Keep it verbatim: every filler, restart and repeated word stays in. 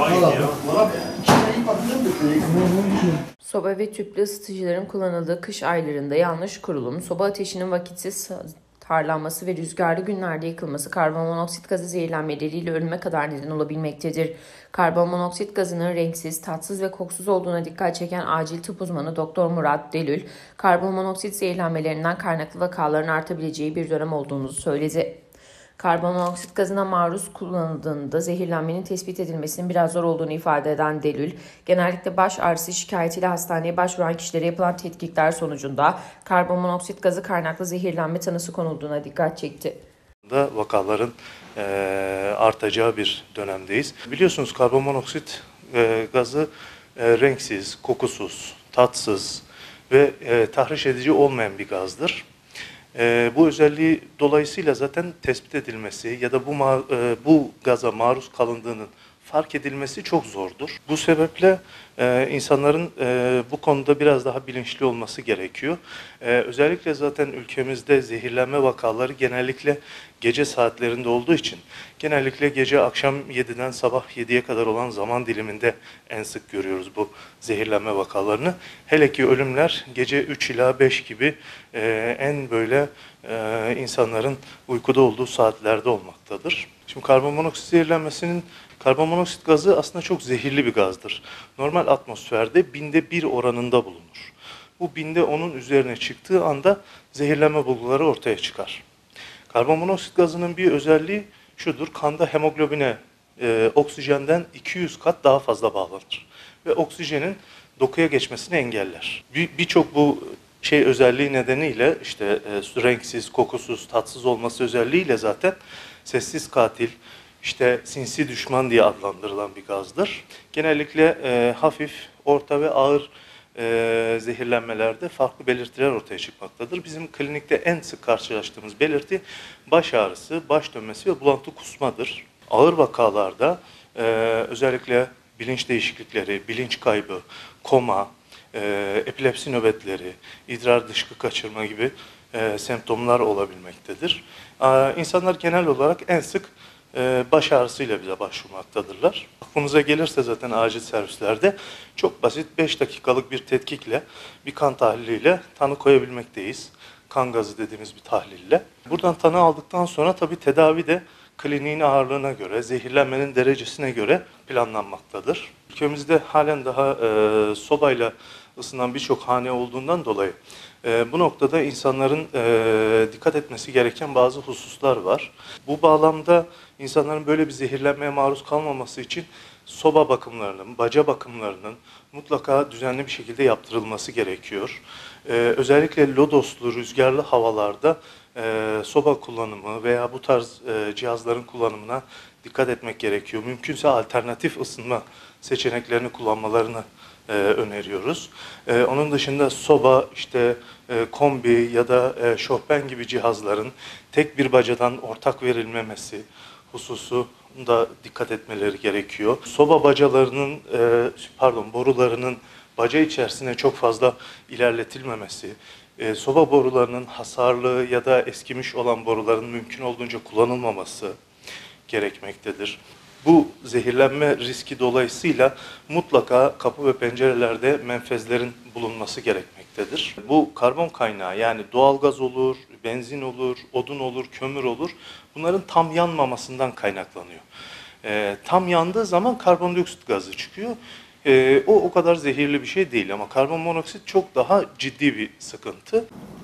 Soba ve tüplü ısıtıcıların kullanıldığı kış aylarında yanlış kurulum, soba ateşinin vakitsiz harlanması ve rüzgarlı günlerde yıkılması karbonmonoksit gazı zehirlenmeleriyle ölüme kadar neden olabilmektedir. Karbonmonoksit gazının renksiz, tatsız ve kokusuz olduğuna dikkat çeken acil tıp uzmanı Doktor Murat Delül, karbonmonoksit zehirlenmelerinden kaynaklı vakaların artabileceği bir dönem olduğunu söyledi. Karbonmonoksit gazına maruz kullanıldığında zehirlenmenin tespit edilmesinin biraz zor olduğunu ifade eden Delül, genellikle baş ağrısı şikayetiyle hastaneye başvuran kişilere yapılan tetkikler sonucunda karbonmonoksit gazı kaynaklı zehirlenme tanısı konulduğuna dikkat çekti. Vakaların e, artacağı bir dönemdeyiz. Biliyorsunuz karbonmonoksit e, gazı e, renksiz, kokusuz, tatsız ve e, tahriş edici olmayan bir gazdır. E, bu özelliği dolayısıyla zaten tespit edilmesi ya da bu e, bu gaza maruz kalındığının fark edilmesi çok zordur. Bu sebeple e, insanların e, bu konuda biraz daha bilinçli olması gerekiyor. E, özellikle zaten ülkemizde zehirlenme vakaları genellikle gece saatlerinde olduğu için genellikle gece akşam yediden sabah yediye kadar olan zaman diliminde en sık görüyoruz bu zehirlenme vakalarını. Hele ki ölümler gece üç ila beş gibi e, en böyle e, insanların uykuda olduğu saatlerde olmaktadır. Şimdi karbonmonoksit zehirlenmesinin Karbonmonoksit gazı aslında çok zehirli bir gazdır. Normal atmosferde binde bir oranında bulunur. Bu binde onun üzerine çıktığı anda zehirlenme bulguları ortaya çıkar. Karbonmonoksit gazının bir özelliği şudur: kanda hemoglobine e, oksijenden iki yüz kat daha fazla bağlanır. Ve oksijenin dokuya geçmesini engeller. Birçok bir bu şey özelliği nedeniyle işte e, renksiz, kokusuz, tatsız olması özelliğiyle zaten sessiz katil, İşte sinsi düşman diye adlandırılan bir gazdır. Genellikle e, hafif, orta ve ağır e, zehirlenmelerde farklı belirtiler ortaya çıkmaktadır. Bizim klinikte en sık karşılaştığımız belirti baş ağrısı, baş dönmesi ve bulantı kusmadır. Ağır vakalarda e, özellikle bilinç değişiklikleri, bilinç kaybı, koma, e, epilepsi nöbetleri, idrar dışkı kaçırma gibi e, semptomlar olabilmektedir. E, insanlar genel olarak en sık baş ağrısıyla bize başvurmaktadırlar. Aklınıza gelirse zaten acil servislerde çok basit beş dakikalık bir tetkikle, bir kan tahliliyle tanı koyabilmekteyiz. Kan gazı dediğimiz bir tahlille. Buradan tanı aldıktan sonra tabii tedavi de kliniğin ağırlığına göre, zehirlenmenin derecesine göre planlanmaktadır. Ülkemizde halen daha e, sobayla ısınan birçok hane olduğundan dolayı e, bu noktada insanların e, dikkat etmesi gereken bazı hususlar var. Bu bağlamda insanların böyle bir zehirlenmeye maruz kalmaması için soba bakımlarının, baca bakımlarının mutlaka düzenli bir şekilde yaptırılması gerekiyor. Ee, özellikle lodoslu, rüzgarlı havalarda e, soba kullanımı veya bu tarz e, cihazların kullanımına dikkat etmek gerekiyor. Mümkünse alternatif ısınma seçeneklerini kullanmalarını e, öneriyoruz. E, onun dışında soba, işte e, kombi ya da e, şofben gibi cihazların tek bir bacadan ortak verilmemesi hususu da dikkat etmeleri gerekiyor. Soba bacalarının, pardon borularının baca içerisine çok fazla ilerletilmemesi, soba borularının hasarlı ya da eskimiş olan boruların mümkün olduğunca kullanılmaması gerekmektedir. Bu zehirlenme riski dolayısıyla mutlaka kapı ve pencerelerde menfezlerin bulunması gerekmektedir. Bu karbon kaynağı, yani doğalgaz olur, benzin olur, odun olur, kömür olur, bunların tam yanmamasından kaynaklanıyor. E, tam yandığı zaman karbondioksit gazı çıkıyor. E, o o kadar zehirli bir şey değil ama karbonmonoksit çok daha ciddi bir sıkıntı.